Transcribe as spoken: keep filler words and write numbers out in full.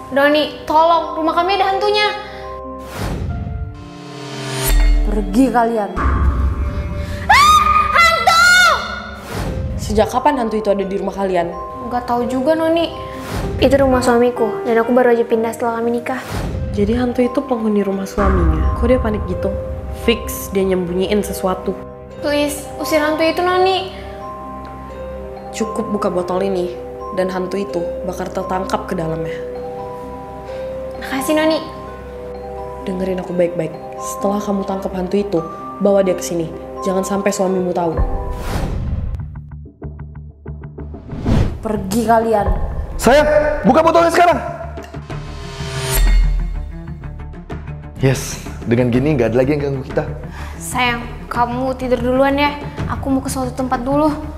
Noni, tolong, rumah kami ada hantunya. Pergi kalian. Ah, hantu! Sejak kapan hantu itu ada di rumah kalian? Nggak tahu juga, Noni. Itu rumah suamiku, dan aku baru aja pindah setelah kami nikah. Jadi hantu itu penghuni rumah suaminya. Kok dia panik gitu? Fix dia nyembunyiin sesuatu. Please, usir hantu itu, Noni. Cukup buka botol ini, dan hantu itu bakal tertangkap ke dalamnya. Makasih, Noni. Dengerin aku baik-baik. Setelah kamu tangkap hantu itu, bawa dia ke sini. Jangan sampai suamimu tahu. Pergi kalian. Sayang, buka botolnya sekarang. Yes, dengan gini nggak ada lagi yang ganggu kita. Sayang, kamu tidur duluan ya. Aku mau ke suatu tempat dulu.